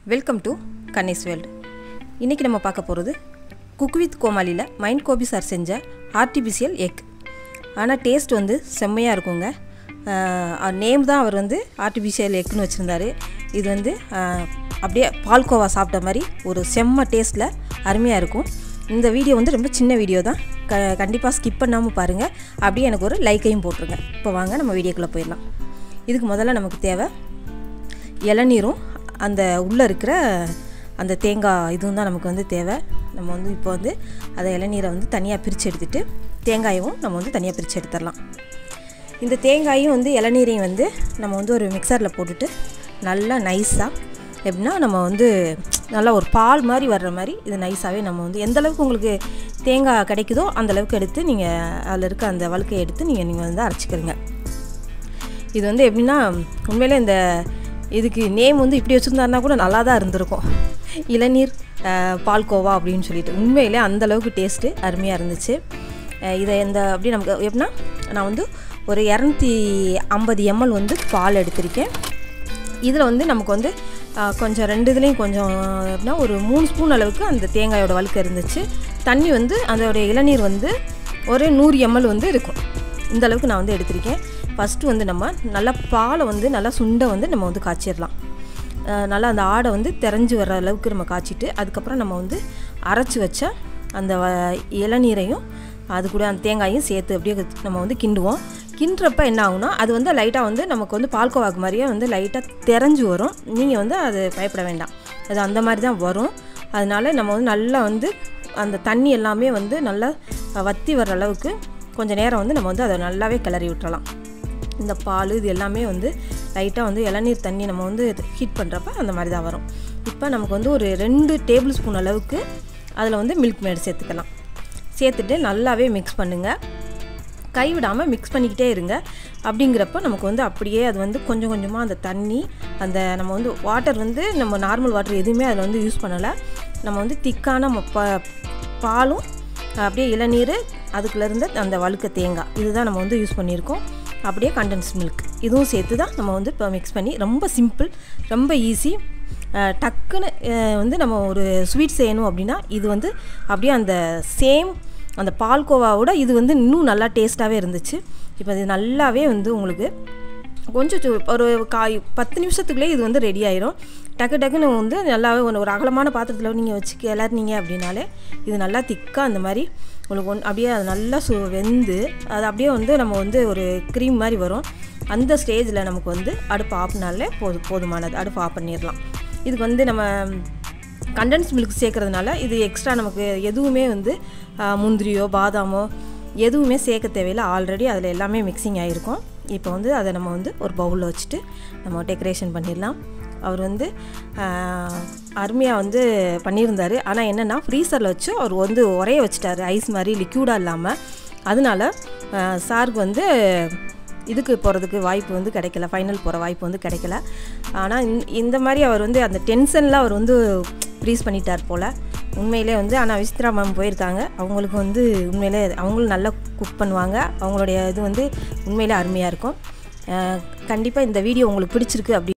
Welcome to கன்னிஸ் world. இன்றைக்கி நம்ம பார்க்க போகிறது குக் வித் கோமாளியில் மைண்ட் கோபி சார் செஞ்ச ஆர்டிஃபிஷியல் எக். ஆனால் டேஸ்ட் வந்து செம்மையாக இருக்குங்க. நேம் தான் அவர் வந்து ஆர்டிஃபிஷியல் எக்குன்னு வச்சுருந்தார். இது வந்து அப்படியே பால்கோவா சாப்பிட்ட மாதிரி ஒரு செம்ம டேஸ்ட்டில் அருமையாக இருக்கும். இந்த வீடியோ வந்து ரொம்ப சின்ன வீடியோ தான், கண்டிப்பாக ஸ்கிப் பண்ணாமல் பாருங்கள். அப்படியே எனக்கு ஒரு லைக்கையும் போட்டுருங்க. இப்போ வாங்க நம்ம வீடியோக்குள்ளே போயிடலாம். இதுக்கு முதல்ல நமக்கு தேவை இளநீரும் அந்த உள்ளே இருக்கிற அந்த தேங்காய் இதுவும் தான் நமக்கு வந்து தேவை. நம்ம வந்து இப்போ வந்து அதை இளநீரை வந்து தனியாக பிரித்து எடுத்துகிட்டு தேங்காயும் நம்ம வந்து தனியாக பிரித்து எடுத்துடலாம். இந்த தேங்காயும் வந்து இளநீரையும் வந்து நம்ம வந்து ஒரு மிக்சரில் போட்டுட்டு நல்லா நைஸாக எப்படின்னா நம்ம வந்து நல்லா ஒரு பால் மாதிரி வர்ற மாதிரி இது நைஸாகவே நம்ம வந்து எந்தளவுக்கு உங்களுக்கு தேங்காய் கிடைக்குதோ அந்தளவுக்கு எடுத்து நீங்கள் அதில் இருக்க அந்த வழுக்கையை எடுத்து நீங்கள் வந்து அரைச்சிக்கிறீங்க. இது வந்து எப்படின்னா உண்மையிலே இந்த இதுக்கு நேம் வந்து இப்படி வச்சுருந்தாருனா கூட நல்லா தான் இருந்திருக்கும், இளநீர் பால்கோவா அப்படின்னு சொல்லிட்டு. உண்மையிலே அந்தளவுக்கு டேஸ்ட்டு அருமையாக இருந்துச்சு. இதை அப்படி நமக்கு எப்படின்னா நான் வந்து ஒரு 250 ml வந்து பால் எடுத்திருக்கேன். இதில் வந்து நமக்கு வந்து கொஞ்சம் ரெண்டு இதுலேயும் கொஞ்சம் எப்படின்னா ஒரு 3 ஸ்பூன் அளவுக்கு அந்த தேங்காயோட வழுக்க இருந்துச்சு. தண்ணி வந்து அதோடைய இளநீர் வந்து ஒரு 100 ml வந்து இருக்கும். இந்த அளவுக்கு நான் வந்து எடுத்திருக்கேன். ஃபஸ்ட்டு வந்து நம்ம நல்லா பாலை வந்து நல்லா சுண்டை வந்து நம்ம வந்து காய்ச்சிடலாம். நல்லா அந்த ஆடை வந்து தெரிஞ்சு வர்ற அளவுக்கு நம்ம காய்ச்சிட்டு அதுக்கப்புறம் நம்ம வந்து அரைச்சி வச்ச அந்த இளநீரையும் அது கூட அந்த தேங்காயும் சேர்த்து அப்படியே நம்ம வந்து கிண்டுவோம். கிண்டுறப்ப என்ன ஆகுனா அது வந்து லைட்டாக வந்து நமக்கு வந்து பால்கோவாக்கு மாதிரியே வந்து லைட்டாக தெரிஞ்சு வரும். நீங்கள் வந்து அது பயப்பட வேண்டாம், அது அந்த மாதிரி தான் வரும். அதனால் நம்ம வந்து நல்லா வந்து அந்த தண்ணி எல்லாமே வந்து நல்லா வற்றி வர்ற அளவுக்கு கொஞ்சம் நேரம் வந்து நம்ம வந்து அதை நல்லாவே கிளறி விட்டுறலாம். இந்த பால் இது எல்லாமே வந்து லைட்டாக வந்து இளநீர் தண்ணி நம்ம வந்து ஹீட் பண்ணுறப்ப அந்த மாதிரி தான் வரும். இப்போ நமக்கு வந்து ஒரு 2 டேபிள் ஸ்பூன் அளவுக்கு அதில் வந்து மில்க் மேட் சேர்த்துக்கலாம். சேர்த்துட்டு நல்லாவே மிக்ஸ் பண்ணுங்கள், கைவிடாமல் மிக்ஸ் பண்ணிக்கிட்டே இருங்க. அப்படிங்கிறப்ப நமக்கு வந்து அப்படியே அது வந்து கொஞ்சம் கொஞ்சமாக அந்த தண்ணி அந்த நம்ம வந்து வாட்டர் வந்து நம்ம நார்மல் வாட்டர் எதுவுமே அதில் வந்து யூஸ் பண்ணலை. நம்ம வந்து திக்கான பாலும் அப்படியே இளநீர் அதுக்குள்ளேருந்து அந்த வழுக்க தேங்காய் இதுதான் நம்ம வந்து யூஸ் பண்ணியிருக்கோம். அப்படியே கண்டென்ஸ் மில்க் இதுவும் சேர்த்து தான் நம்ம வந்து இப்போ மிக்ஸ் பண்ணி ரொம்ப சிம்பிள், ரொம்ப ஈஸி. டக்குன்னு வந்து நம்ம ஒரு ஸ்வீட் செய்யணும் அப்படின்னா இது வந்து அப்படியே அந்த சேம் அந்த பால்கோவாவோட இது வந்து இன்னும் நல்லா டேஸ்ட்டாகவே இருந்துச்சு. இப்போ இது நல்லாவே வந்து உங்களுக்கு கொஞ்சம் ஒரு 10 நிமிஷத்துக்குள்ளே இது வந்து ரெடி ஆயிரும். டக்குன்னு வந்து நல்லாவே ஒரு அகலமான பாத்திரத்தில் நீங்கள் வச்சு கிளறினீங்க அப்படின்னாலே இது நல்லா திக்காக அந்த மாதிரி உங்களுக்கு அப்படியே அது நல்லா வெந்து அது அப்படியே வந்து நம்ம வந்து ஒரு க்ரீம் மாதிரி வரும். அந்த ஸ்டேஜில் நமக்கு வந்து அடுப்பு ஆஃப் பண்ணாலே போதுமானது, அடுப்பு ஆஃப் பண்ணிடலாம். இதுக்கு வந்து நம்ம கண்டென்ஸ் மில்க் சேர்க்கறதுனால இது எக்ஸ்ட்ரா நமக்கு எதுவுமே வந்து முந்திரியோ பாதாமோ எதுவுமே சேர்க்க தேவையில்லை. ஆல்ரெடி அதில் எல்லாமே மிக்சிங் ஆகிருக்கும். இப்போ வந்து அதை நம்ம வந்து ஒரு பவுலில் வச்சுட்டு நம்ம டெக்கரேஷன் பண்ணிடலாம். அவர் வந்து அருமையாக வந்து பண்ணியிருந்தார். ஆனால் என்னென்னா ஃப்ரீசரில் வச்சு அவர் வந்து உரைய வச்சுட்டார், ஐஸ் மாதிரி லிக்யூடாக இல்லாமல். அதனால சாருக்கு வந்து இதுக்கு போகிறதுக்கு வாய்ப்பு வந்து கிடைக்கல, ஃபைனல் போகிற வாய்ப்பு வந்து கிடைக்கல. ஆனால் இந்த மாதிரி அவர் வந்து அந்த டென்ஷனில் அவர் வந்து ஃப்ரீஸ் பண்ணிட்டார் போல் உண்மையிலே வந்து. ஆனால் விசித்ரா மேம் போயிருக்காங்க, அவங்களுக்கு வந்து உண்மையிலே அவங்களும் நல்லா குக் பண்ணுவாங்க. அவங்களுடைய இது வந்து உண்மையிலே அருமையாக இருக்கும். கண்டிப்பாக இந்த வீடியோ உங்களுக்கு பிடிச்சிருக்கு அப்படி